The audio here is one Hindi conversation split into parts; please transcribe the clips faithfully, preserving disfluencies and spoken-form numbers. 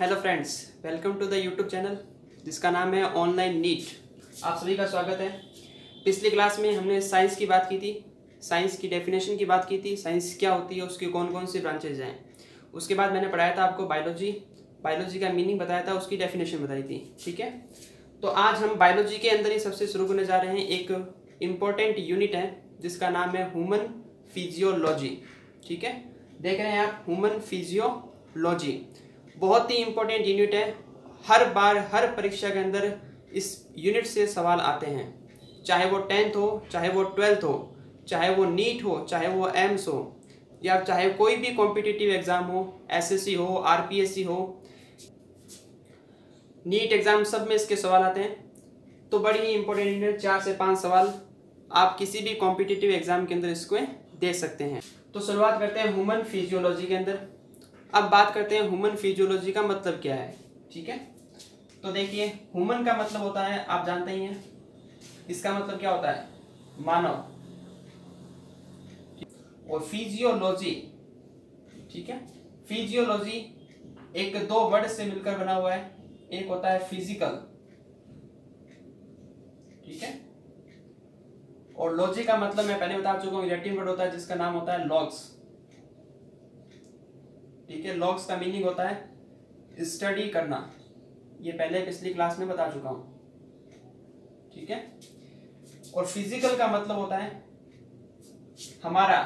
Hello friends, welcome to the YouTube channel जिसका नाम है ऑनलाइन नीट। आप सभी का स्वागत है। पिछली क्लास में हमने साइंस की बात की थी, साइंस की डेफिनेशन की बात की थी, साइंस क्या होती है, उसकी कौन कौन सी ब्रांचेज हैं। उसके बाद मैंने पढ़ाया था आपको बायोलॉजी, बायोलॉजी का मीनिंग बताया था, उसकी डेफिनेशन बताई थी। ठीक है, तो आज हम बायोलॉजी के अंदर ही सबसे शुरू करने जा रहे हैं। एक इम्पॉर्टेंट यूनिट है जिसका नाम है ह्यूमन फिजियोलॉजी। ठीक है, देख रहे हैं आप, ह्यूमन फिजियोलॉजी बहुत ही इम्पोर्टेंट यूनिट है। हर बार हर परीक्षा के अंदर इस यूनिट से सवाल आते हैं, चाहे वो टेंथ हो, चाहे वो ट्वेल्थ हो, चाहे वो नीट हो, चाहे वो एम्स हो, या चाहे कोई भी कॉम्पिटिटिव एग्जाम हो, एसएससी हो, आरपीएससी हो, नीट एग्जाम, सब में इसके सवाल आते हैं। तो बड़ी ही इंपॉर्टेंट यूनिट, चार से पाँच सवाल आप किसी भी कॉम्पिटिटिव एग्जाम के अंदर इसको दे सकते हैं। तो शुरुआत करते हैं ह्यूमन फिजियोलॉजी के अंदर। अब बात करते हैं ह्यूमन फिजियोलॉजी का मतलब क्या है। ठीक है, तो देखिए, ह्यूमन का मतलब होता है, आप जानते ही हैं, इसका मतलब क्या होता है, मानव। और फिजियोलॉजी, ठीक है, फिजियोलॉजी एक दो वर्ड से मिलकर बना हुआ है। एक होता है फिजिकल, ठीक है, और लॉजी का मतलब मैं पहले बता चुका हूँ, लैटिन वर्ड होता है जिसका नाम होता है लॉग्स। ठीक है, लॉग्स का मीनिंग होता है स्टडी करना, ये पहले पिछली क्लास में बता चुका हूं। ठीक है, और फिजिकल का मतलब होता है हमारा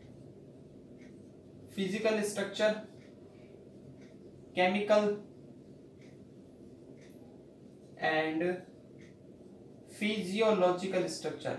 physical structure, chemical and physiological structure.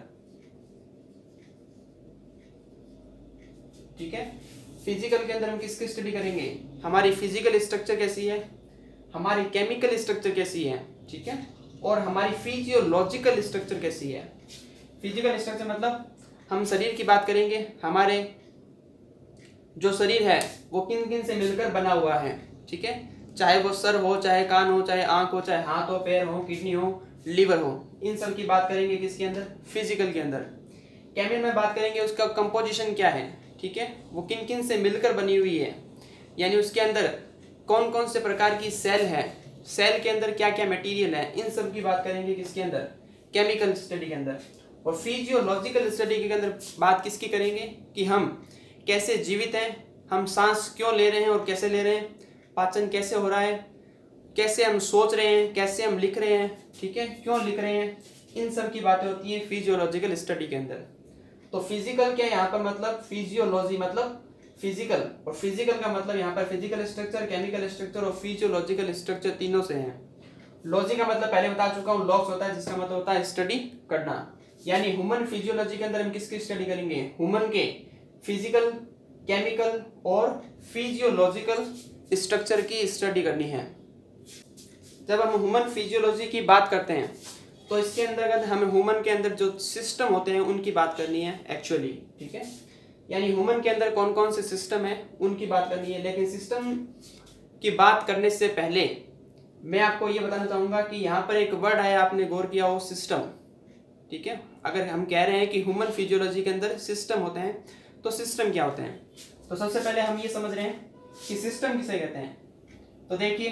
ठीक है, फिजिकल के अंदर हम किसकी स्टडी करेंगे, हमारी फिजिकल स्ट्रक्चर कैसी है, हमारी केमिकल स्ट्रक्चर कैसी है, ठीक है, और हमारी फिजियोलॉजिकल स्ट्रक्चर कैसी है। फिजिकल स्ट्रक्चर मतलब हम शरीर की बात करेंगे, हमारे जो शरीर है वो किन किन से मिलकर बना हुआ है। ठीक है, चाहे वो सर हो, चाहे कान हो, चाहे आंख हो, चाहे हाथ हो, पैर हो, किडनी हो, लीवर हो, इन सब की बात करेंगे किसके अंदर, फिजिकल के अंदर। केमिकल में बात करेंगे उसका कंपोजिशन क्या है, ठीक है, वो किन किन से मिलकर बनी हुई है, यानी उसके अंदर कौन कौन से प्रकार की सेल है, सेल के अंदर क्या क्या मटेरियल है, इन सब की बात करेंगे किसके अंदर, केमिकल स्टडी के अंदर। और फिजियोलॉजिकल स्टडी के अंदर बात किसकी करेंगे कि हम कैसे जीवित हैं, हम सांस क्यों ले रहे हैं और कैसे ले रहे हैं, पाचन कैसे हो रहा है, कैसे हम सोच रहे हैं, कैसे हम लिख रहे हैं, ठीक है, क्यों लिख रहे हैं, इन सब की बातें होती हैं फिजियोलॉजिकल स्टडी के अंदर। तो फिजिकल क्या है यहाँ पर, मतलब फिजियोलॉजी मतलब फिजिकल, और फिजिकल का मतलब यहाँ पर फिजिकल स्ट्रक्चर, केमिकल स्ट्रक्चर और फिजियोलॉजिकल स्ट्रक्चर तीनों से हैं। लॉजी का मतलब पहले बता चुका हूँ, लॉग्स होता है जिसका मतलब होता है स्टडी करना। यानी ह्यूमन फिजियोलॉजी के अंदर हम किसकी स्टडी करेंगे, ह्यूमन के फिजिकल, केमिकल और फिजियोलॉजिकल स्ट्रक्चर की स्टडी करनी है। जब हम ह्यूमन फिजियोलॉजी की बात करते हैं तो इसके अंतर्गत हमें ह्यूमन के अंदर जो सिस्टम होते हैं उनकी बात करनी है एक्चुअली। ठीक है, यानी ह्यूमन के अंदर कौन कौन से सिस्टम है उनकी बात करनी है। लेकिन सिस्टम की बात करने से पहले मैं आपको ये बताना चाहूँगा कि यहाँ पर एक वर्ड है, आपने गौर किया हो, सिस्टम। ठीक है, अगर हम कह रहे हैं कि ह्यूमन फिजियोलॉजी के अंदर सिस्टम होते हैं तो सिस्टम क्या होते हैं, तो सबसे पहले हम ये समझ रहे हैं कि सिस्टम किसे कहते हैं। तो देखिए,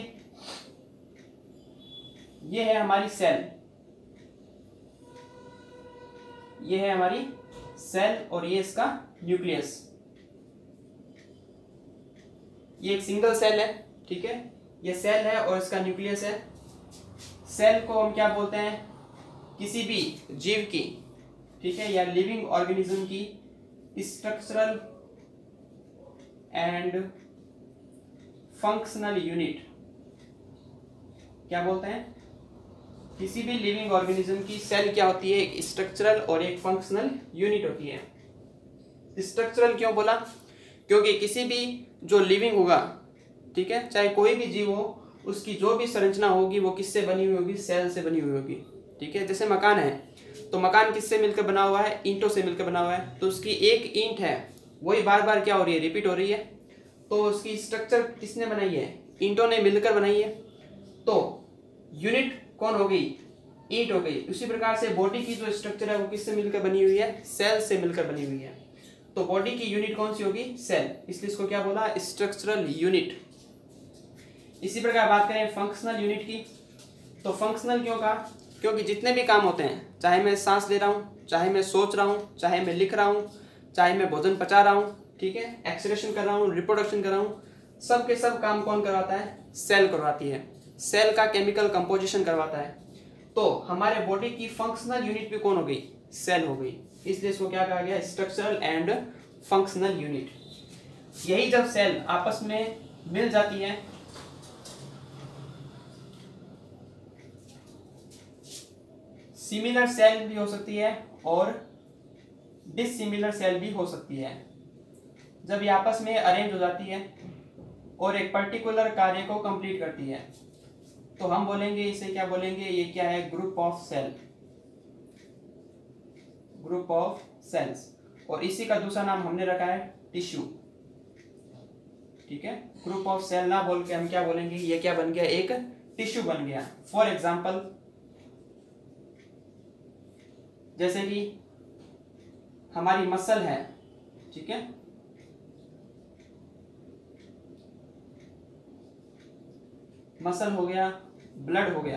ये है हमारी सेल, ये है हमारी सेल और ये इसका न्यूक्लियस। ये एक सिंगल सेल है, ठीक है, ये सेल है और इसका न्यूक्लियस है। सेल को हम क्या बोलते हैं, किसी भी जीव की, ठीक है, या लिविंग ऑर्गेनिज्म की स्ट्रक्चरल एंड फंक्शनल यूनिट। क्या बोलते हैं, किसी भी लिविंग ऑर्गेनिज्म की सेल क्या होती है, एक स्ट्रक्चरल और एक फंक्शनल यूनिट होती है। स्ट्रक्चरल क्यों बोला, क्योंकि किसी भी जो लिविंग होगा, ठीक है, चाहे कोई भी जीव हो, उसकी जो भी संरचना होगी वो किससे बनी हुई होगी, सेल से बनी हुई होगी। ठीक है, जैसे मकान है तो मकान किससे मिलकर बना हुआ है, ईंटों से मिलकर बना हुआ है, तो उसकी एक ईंट है वही बार बार क्या हो रही है, रिपीट हो रही है, तो उसकी स्ट्रक्चर किसने बनाई है, ईंटों ने मिलकर बनाई है, तो यूनिट कौन हो गई, ईंट हो गई। उसी प्रकार से बॉडी की जो स्ट्रक्चर है वो किससे मिलकर बनी हुई है, सेल से मिलकर बनी हुई है। तो बॉडी की यूनिट कौन सी होगी, सेल, इसलिए इसको क्या बोला, स्ट्रक्चरल यूनिट। इसी प्रकार बात करें फंक्शनल यूनिट की, तो फंक्शनल क्यों कहा, क्योंकि जितने भी काम होते हैं, चाहे मैं सांस ले रहा हूँ, चाहे मैं सोच रहा हूँ, चाहे मैं लिख रहा हूँ, चाहे मैं भोजन पचा रहा हूँ, ठीक है, एक्सक्रीशन कर रहा हूँ, रिप्रोडक्शन कर रहा हूँ, सब के सब काम कौन करवाता है, सेल करवाती है। सेल का केमिकल कंपोजिशन करवाता है। तो हमारे बॉडी की फंक्शनल यूनिट भी कौन हो गई, सेल हो गई। इसलिए इसको क्या कहा गया, स्ट्रक्चरल एंड फंक्शनल यूनिट। यही जब सेल आपस में मिल जाती है सिमिलर सेल भी हो सकती है और डिसिमिलर सेल भी हो सकती है। जब ये आपस में अरेंज हो जाती है और एक पर्टिकुलर कार्य को कंप्लीट करती है तो हम बोलेंगे इसे क्या बोलेंगे, ये क्या है, group of cell, group of cells. और इसी का दूसरा नाम हमने रखा है टिश्यू, ठीक है। ग्रुप ऑफ सेल ना बोल के हम क्या बोलेंगे, ये क्या बन गया, एक टिश्यू बन गया। फॉर एग्जाम्पल जैसे कि हमारी मसल है, ठीक है, मसल हो गया, ब्लड हो गया।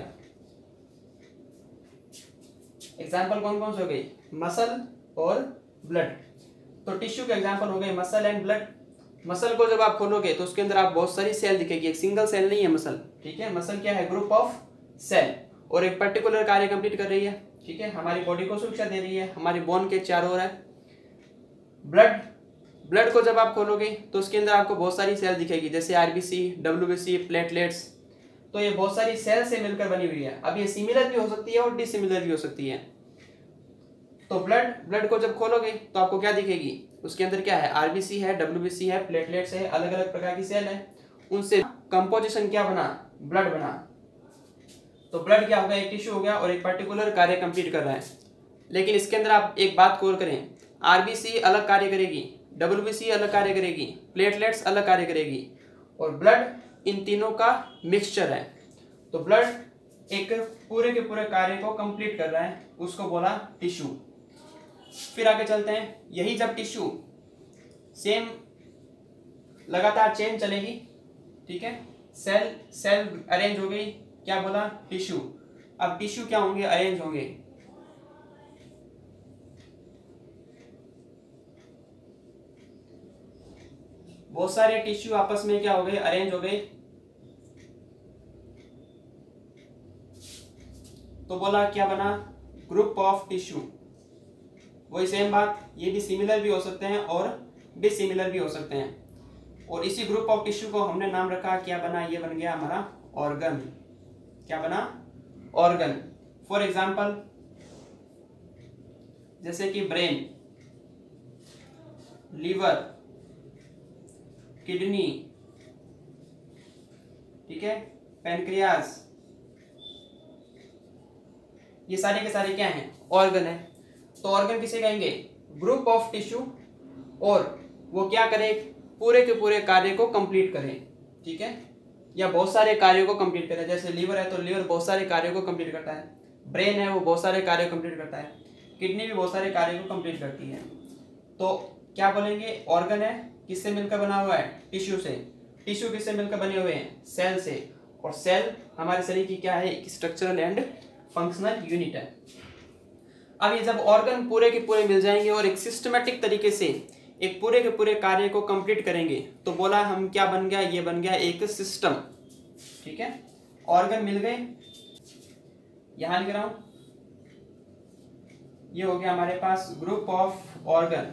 एग्जाम्पल कौन कौन से हो गई, मसल और ब्लड। तो टिश्यू के एग्जाम्पल हो गए मसल एंड ब्लड। मसल को जब आप खोलोगे तो उसके अंदर आप बहुत सारी सेल दिखेगी, एक सिंगल सेल नहीं है मसल, ठीक है। मसल क्या है, ग्रुप ऑफ सेल, और एक पर्टिकुलर कार्य कंप्लीट कर रही है, ठीक है, हमारी बॉडी को सुरक्षा दे रही है, हमारी बोन के चारों ओर है। ब्लड, ब्लड को जब आप खोलोगे तो उसके अंदर आपको बहुत सारी सेल दिखेगी, जैसे आरबीसी, डब्ल्यूबीसी, प्लेटलेट्स। तो ये बहुत सारी सेल से मिलकर बनी हुई है। अब ये सिमिलर भी हो सकती है और डिसिमिलर भी हो सकती है। तो ब्लड, ब्लड को जब खोलोगे तो आपको क्या दिखेगी, उसके अंदर क्या है, आरबीसी है, डब्ल्यूबीसी है, प्लेटलेट्स है, अलग अलग प्रकार की सेल है। उनसे कंपोजिशन क्या बना, ब्लड बना। तो ब्लड क्या होगा, एक टिश्यू हो गया और एक पर्टिकुलर कार्य कंप्लीट कर रहा है। लेकिन इसके अंदर आप एक बात गौर करें, आरबीसी अलग कार्य करेगी, डब्ल्यूबीसी अलग कार्य करेगी, प्लेटलेट्स अलग कार्य करेगी, और ब्लड इन तीनों का मिक्सचर है। तो ब्लड एक पूरे के पूरे कार्य को कंप्लीट कर रहा है, उसको बोला टिश्यू। फिर आगे चलते हैं, यही जब टिश्यू सेम लगातार चेन चलेगी, ठीक है, सेल सेल अरेंज हो गई, क्या बोला, टिश्यू। अब टिश्यू क्या होंगे, अरेंज होंगे। बहुत सारे टिश्यू आपस में क्या हो गए, अरेंज हो गए। तो बोला क्या बना, ग्रुप ऑफ टिश्यू। वही सेम बात, ये भी सिमिलर भी हो सकते हैं और डिसिमिलर भी हो सकते हैं। और इसी ग्रुप ऑफ टिश्यू को हमने नाम रखा, क्या बना, ये बन गया हमारा ऑर्गन। क्या बना, ऑर्गन। फॉर एग्जाम्पल जैसे कि ब्रेन, लीवर, किडनी, ठीक है, पैनक्रियास, ये सारे के सारे क्या हैं, ऑर्गन है। तो ऑर्गन किसे कहेंगे, ग्रुप ऑफ टिश्यू, और वो क्या करे, पूरे के पूरे कार्य को कंप्लीट करें, ठीक है, या बहुत सारे कार्यों को कंप्लीट करें। जैसे लीवर है तो लीवर बहुत सारे कार्यों को कंप्लीट करता है, ब्रेन है वो बहुत सारे कार्य कंप्लीट करता है, किडनी भी बहुत सारे कार्य को कंप्लीट करती है। तो क्या बोलेंगे, ऑर्गन है, किससे मिलकर बना हुआ है, टिश्यू से। टिश्यू किससे मिलकर बने हुए हैं, सेल से। और सेल हमारे शरीर की क्या है, एक स्ट्रक्चरल एंड फंक्शनल यूनिट है। अब ये जब ऑर्गन पूरे के पूरे मिल जाएंगे और एक सिस्टमेटिक तरीके से एक पूरे के पूरे कार्य को कंप्लीट करेंगे, तो बोला हम क्या बन गया, ये बन गया एक सिस्टम, ठीक है। ऑर्गन मिल गए, यहां लिख रहा हूं, ये हो गया हमारे पास ग्रुप ऑफ ऑर्गन।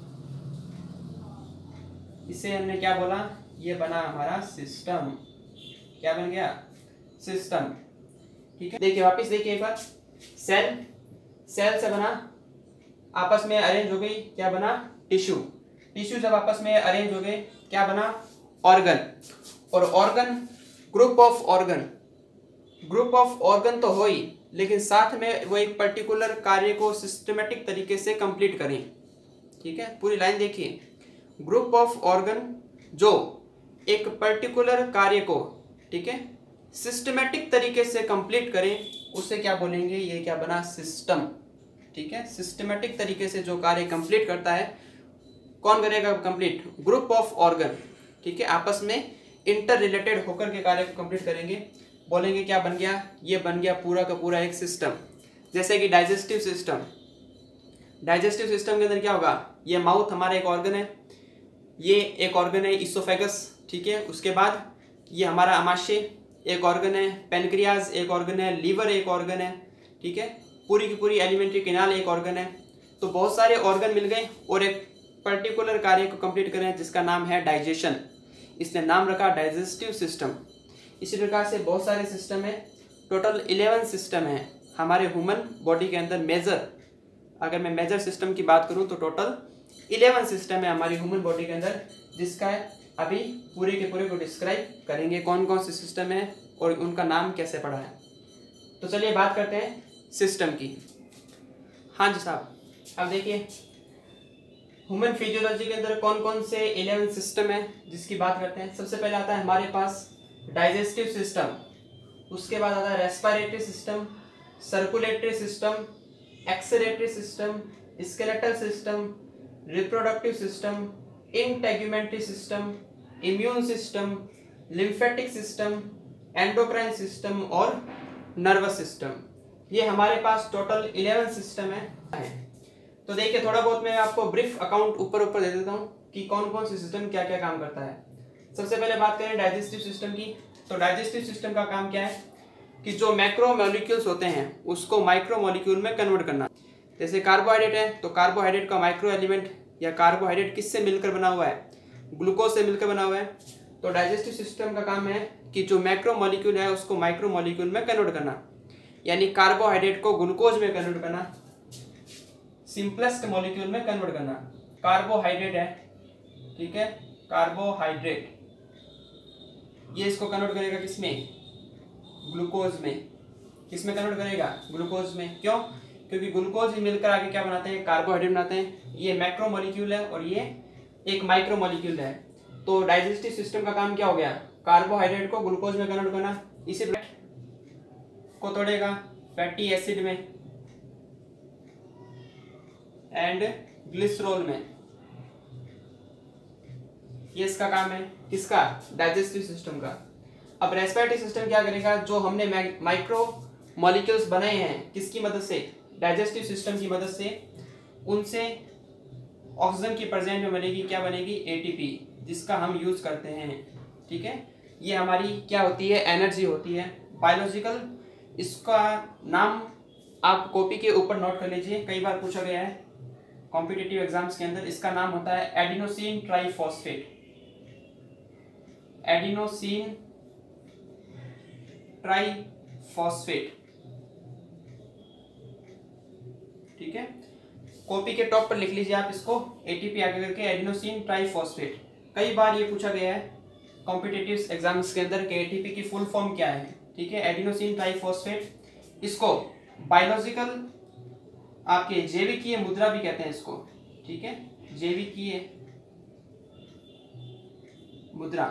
इसे हमने क्या बोला, ये बना हमारा सिस्टम। क्या बन गया, सिस्टम, ठीक है। देखिए वापस देखिए एक बार, सेल, सेल से बना, आपस में अरेंज हो गई, क्या बना, टिश्यू। टिश्यू जब आपस में अरेंज हो गए, क्या बना, ऑर्गन। और organ, group of organ, group of organ तो हो ही, लेकिन साथ में वो एक पर्टिकुलर कार्य को सिस्टमेटिक तरीके से कंप्लीट करें, ठीक है। पूरी लाइन देखिए, ग्रुप ऑफ ऑर्गन जो एक पर्टिकुलर कार्य को, ठीक है, सिस्टमेटिक तरीके से कंप्लीट करें, उसे क्या बोलेंगे, ये क्या बना, सिस्टम, ठीक है। सिस्टमेटिक तरीके से जो कार्य कंप्लीट करता है, कौन करेगा कंप्लीट, ग्रुप ऑफ ऑर्गन, ठीक है। आपस में इंटर रिलेटेड होकर के कार्य को कंप्लीट करेंगे। बोलेंगे क्या बन गया, ये बन गया पूरा का पूरा एक सिस्टम। जैसे कि डाइजेस्टिव सिस्टम, डाइजेस्टिव सिस्टम के अंदर क्या होगा, ये माउथ हमारा एक ऑर्गन है, ये एक ऑर्गन है इसोफेगस, ठीक है। उसके बाद ये हमारा अमाशय एक ऑर्गन है, पेनक्रियाज एक ऑर्गन है, लीवर एक ऑर्गन है, ठीक है। पूरी की पूरी एलिमेंट्री कैनाल एक ऑर्गन है। तो बहुत सारे ऑर्गन मिल गए और एक पर्टिकुलर कार्य को कंप्लीट करें जिसका नाम है डाइजेशन। इसने नाम रखा डाइजेस्टिव सिस्टम। इसी प्रकार से बहुत सारे सिस्टम है, टोटल इलेवन सिस्टम है हमारे ह्यूमन बॉडी के अंदर। मेजर, अगर मैं मेजर सिस्टम की बात करूं तो टोटल इलेवन सिस्टम है हमारी ह्यूमन बॉडी के अंदर, जिसका अभी पूरे के पूरे को डिस्क्राइब करेंगे कौन कौन से सिस्टम है और उनका नाम कैसे पड़ा है। तो चलिए बात करते हैं सिस्टम की। हाँ जी साहब, अब देखिए ह्यूमन फिजियोलॉजी के अंदर कौन कौन से इलेवन सिस्टम है जिसकी बात करते हैं। सबसे पहले आता है हमारे पास डाइजेस्टिव सिस्टम, उसके बाद आता है respiratory system, circulatory system, excretory system, skeletal system, reproductive system, integumentary system, immune system, lymphatic system, endocrine system और नर्वस सिस्टम। ये हमारे पास टोटल इलेवन सिस्टम है। तो देखिए थोड़ा बहुत मैं आपको ब्रीफ अकाउंट ऊपर ऊपर दे देता हूँ कि कौन कौन से सिस्टम क्या क्या काम करता है। सबसे पहले बात करें डाइजेस्टिव सिस्टम की। तो डाइजेस्टिव सिस्टम का काम क्या है कि जो मैक्रो मॉलिक्यूल्स होते हैं उसको माइक्रो मॉलिक्यूल में कन्वर्ट करना। जैसे कार्बोहाइड्रेट है तो कार्बोहाइड्रेट का माइक्रो एलिमेंट या कार्बोहाइड्रेट किससे मिलकर बना हुआ है, ग्लूकोज से मिलकर बना हुआ है। तो डाइजेस्टिव सिस्टम का काम है कि जो मैक्रो मॉलिक्यूल है उसको माइक्रो मॉलिक्यूल में कन्वर्ट करना, यानी कार्बोहाइड्रेट को ग्लूकोज में कन्वर्ट करना, सिंपलेस्ट मॉलिक्यूल में कन्वर्ट करना। कार्बोहाइड्रेट है, ठीक है, कार्बोहाइड्रेट ये इसको कन्वर्ट करेगा किसमें, ग्लूकोज में। किसमें कन्वर्ट करेगा, ग्लूकोज में। क्यों, क्योंकि ग्लूकोज ही मिलकर आगे क्या बनाते हैं, कार्बोहाइड्रेट बनाते हैं। ये मैक्रो मॉलिक्यूल है और ये एक माइक्रो मॉलिक्यूल है। तो डाइजेस्टिव सिस्टम का काम क्या हो गया, कार्बोहाइड्रेट को ग्लूकोज में कन्वर्ट करना। इसी को तोड़ेगा फैटी एसिड में एंड ग्लिसरॉल में। ये इसका काम है, किसका, डाइजेस्टिव सिस्टम का। अब रेस्पिरेटरी सिस्टम क्या करेगा, जो हमने माइक्रो मॉलिक्यूल्स बनाए हैं किसकी मदद से, डाइजेस्टिव सिस्टम की मदद से, उनसे ऑक्सीजन की प्रेजेंट में बनेगी क्या बनेगी, एटीपी, जिसका हम यूज करते हैं, ठीक है। ये हमारी क्या होती है, एनर्जी होती है, बायोलॉजिकल। इसका नाम आप कॉपी के ऊपर नोट कर लीजिए, कई बार पूछा गया है कॉम्पिटिटिव एग्जाम्स के अंदर। इसका नाम होता है एडिनोसिन ट्राइफॉस्फेट, एडिनोसिन ट्राइफॉस्फेट, ठीक है। कॉपी के टॉप पर लिख लीजिए आप इसको, एटीपी आगे करके एडिनोसिन ट्राइफॉस्फेट। कई बार ये पूछा गया है कॉम्पिटिटिव एग्जाम्स के अंदर कि एटीपी की फुल फॉर्म क्या है, ठीक है, एडिनोसिन ट्राइफॉस्फेट। इसको बायोलॉजिकल आपके जैविकीय मुद्रा भी कहते हैं इसको, ठीक है, जैविकीय मुद्रा।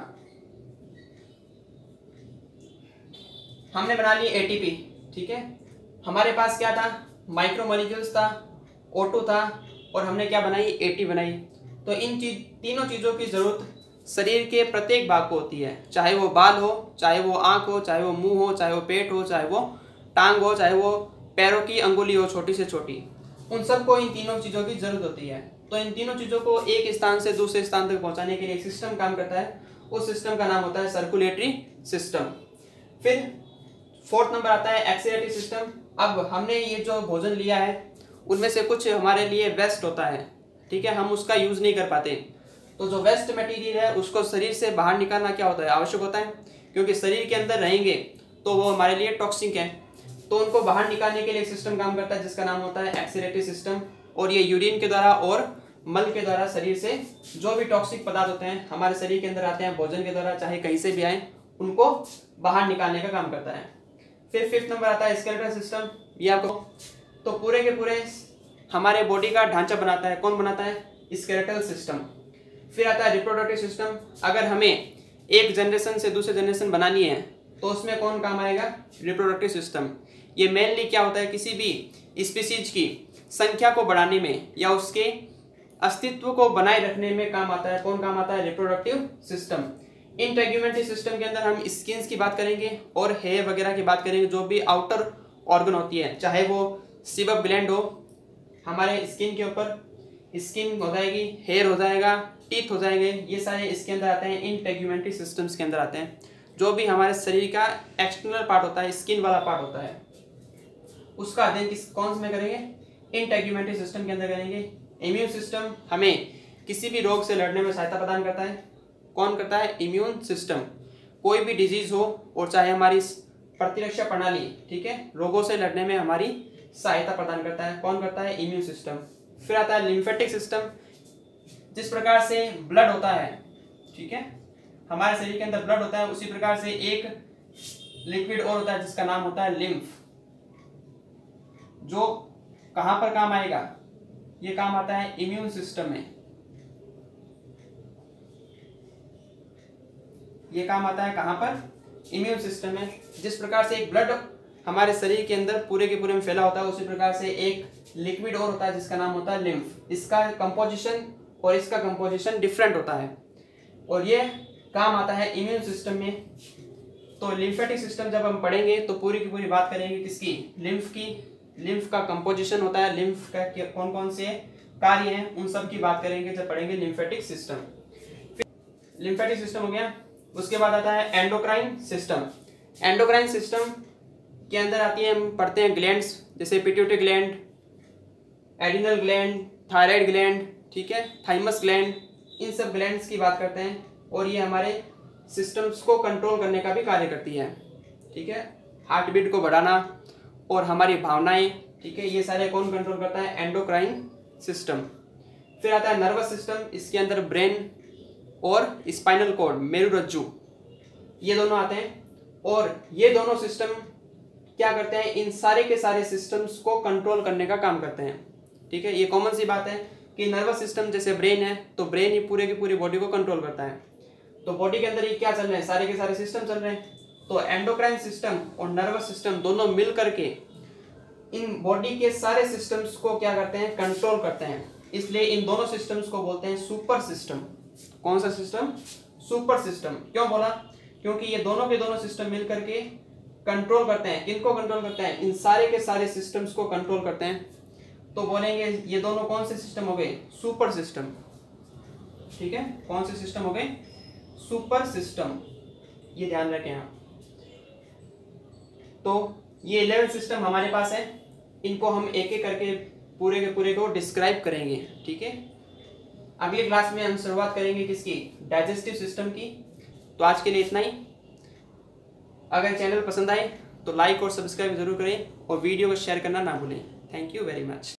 हमने बना ली एटीपी, ठीक है। हमारे पास क्या था, माइक्रो मॉलिक्यूल्स था, ओ टू था, और हमने क्या बनाई, एटी बनाई। तो इन चीज तीनों चीजों की जरूरत शरीर के प्रत्येक भाग को होती है, चाहे वो बाल हो, चाहे वो आंख हो, चाहे वो मुंह हो, चाहे वो पेट हो, चाहे वो टांग हो, चाहे वो पैरों की अंगुली हो छोटी से छोटी, उन सबको इन तीनों चीजों की जरूरत होती है। तो इन तीनों चीजों को एक स्थान से दूसरे स्थान तक पहुंचाने के लिए एक सिस्टम काम करता है, उस सिस्टम का नाम होता है सर्कुलेटरी सिस्टम। फिर फोर्थ नंबर आता है एक्सक्रीटरी सिस्टम। अब हमने ये जो भोजन लिया है उनमें से कुछ हमारे लिए वेस्ट होता है, ठीक है, हम उसका यूज नहीं कर पाते। तो जो वेस्ट मटेरियल है उसको शरीर से बाहर निकालना क्या होता है, आवश्यक होता है, क्योंकि शरीर के अंदर रहेंगे तो वो हमारे लिए टॉक्सिक है। तो उनको बाहर निकालने के लिए एक सिस्टम काम करता है जिसका नाम होता है एक्सक्रीटरी सिस्टम। और ये यूरिन के द्वारा और मल के द्वारा शरीर से जो भी टॉक्सिक पदार्थ होते हैं हमारे शरीर के अंदर आते हैं भोजन के द्वारा, चाहे कहीं से भी आए, उनको बाहर निकालने का काम करता है। फिर फिफ्थ नंबर आता है स्केलेटल सिस्टम। ये आपको तो पूरे के पूरे हमारे बॉडी का ढांचा बनाता है, कौन बनाता है, स्केलेटल सिस्टम। फिर आता है रिप्रोडक्टिव सिस्टम। अगर हमें एक जनरेशन से दूसरे जनरेशन बनानी है तो उसमें कौन काम आएगा, रिप्रोडक्टिव सिस्टम। ये मेनली क्या होता है, किसी भी स्पीसीज की संख्या को बढ़ाने में या उसके अस्तित्व को बनाए रखने में काम आता है, कौन काम आता है, रिप्रोडक्टिव सिस्टम। इंटेग्यूमेंट्री सिस्टम के अंदर हम स्किन्स की बात करेंगे और हेयर वगैरह की बात करेंगे, जो भी आउटर ऑर्गन होती है, चाहे वो सीबम ग्लैंड हो हमारे स्किन के ऊपर, स्किन हो जाएगी, हेयर हो जाएगा, टीथ हो जाएंगे, ये सारे इसके अंदर आते हैं, इंटेग्यूमेंट्री सिस्टम्स के अंदर आते हैं। जो भी हमारे शरीर का एक्सटर्नल पार्ट होता है, स्किन वाला पार्ट होता है, उसका अध्ययन किस कौन से में करेंगे, इंटेग्यूमेंट्री सिस्टम के अंदर करेंगे। इम्यून सिस्टम हमें किसी भी रोग से लड़ने में सहायता प्रदान करता है। कौन करता है? Immune system. कोई भी डिजीज हो और चाहे हमारी प्रतिरक्षा प्रणाली, ठीक है, रोगों से लड़ने में हमारी सहायता प्रदान करता है। कौन करता है? Immune system. फिर आता है लिम्फेटिक सिस्टम। जिस प्रकार से ब्लड होता है, ठीक है, हमारे शरीर के अंदर ब्लड होता है, उसी प्रकार से एक लिक्विड और होता है जिसका नाम होता है लिम्फ, जो कहां पर काम आएगा? ये काम आता है इम्यून सिस्टम में। ये काम आता है कहां पर? इम्यून सिस्टम में। जिस प्रकार से एक ब्लड हमारे शरीर के अंदर पूरे के पूरे में फैला होता है, उसी प्रकार से एक लिक्विड और होता है जिसका नाम होता है लिम्फ। इसका कंपोजिशन और इसका कंपोजिशन डिफरेंट होता है और ये काम आता है इम्यून सिस्टम में। तो लिम्फेटिक सिस्टम जब हम पढ़ेंगे तो पूरी की पूरी बात करेंगे किसकी? लिम्फ की। लिम्फ का कंपोजिशन होता है, लिम्फ का कौन कौन से कार्य हैं, उन सब की बात करेंगे जब पढ़ेंगे लिम्फेटिक सिस्टम। लिम्फेटिक सिस्टम हो गया। उसके बाद आता है एंडोक्राइन सिस्टम। एंडोक्राइन सिस्टम के अंदर आती है, हम पढ़ते हैं ग्लैंड्स, जैसे pituitary gland, adrenal gland, thyroid gland, ठीक है, थाइमस ग्लैंड, इन सब ग्लैंड्स की बात करते हैं और ये हमारे सिस्टम्स को कंट्रोल करने का भी कार्य करती है, ठीक है, हार्ट बीट को बढ़ाना और हमारी भावनाएं, ठीक है, ये सारे कौन कंट्रोल करता है? Endocrine system. फिर आता है नर्वस सिस्टम। इसके अंदर ब्रेन और स्पाइनल कॉर्ड, मेरुरज्जु, ये दोनों आते हैं और ये दोनों सिस्टम क्या करते हैं? इन सारे के सारे सिस्टम्स को कंट्रोल करने का काम करते हैं, ठीक है। ये कॉमन सी बात है कि नर्वस सिस्टम जैसे ब्रेन है, तो ब्रेन ही पूरे की पूरी बॉडी को कंट्रोल करता है। तो बॉडी के अंदर ये क्या चल रहे हैं? सारे के सारे सिस्टम चल रहे हैं। तो एंडोक्राइन सिस्टम और नर्वस सिस्टम दोनों मिल करके इन बॉडी के सारे सिस्टम्स को क्या करते हैं? कंट्रोल करते हैं। इसलिए इन दोनों सिस्टम्स को बोलते हैं सुपर सिस्टम। कौन सा सिस्टम? Super system. क्यों बोला? क्योंकि ये दोनों के दोनों सिस्टम मिल करके कंट्रोल करते हैं। किनको कंट्रोल करते हैं? इन सारे के सारे सिस्टम्स को कंट्रोल करते हैं। तो बोलेंगे ये दोनों कौन से सिस्टम हो गए? सुपर सिस्टम, ठीक है। कौन से सिस्टम हो गए? Super system. ये ध्यान रखें आप। तो ये इलेवन सिस्टम हमारे पास है, इनको हम एक एक करके पूरे के पूरे को डिस्क्राइब करेंगे, ठीक है। अगली क्लास में हम शुरुआत करेंगे किसकी? डाइजेस्टिव सिस्टम की। तो आज के लिए इतना ही। अगर चैनल पसंद आए तो लाइक और सब्सक्राइब जरूर करें और वीडियो को शेयर करना ना भूलें। Thank you very much.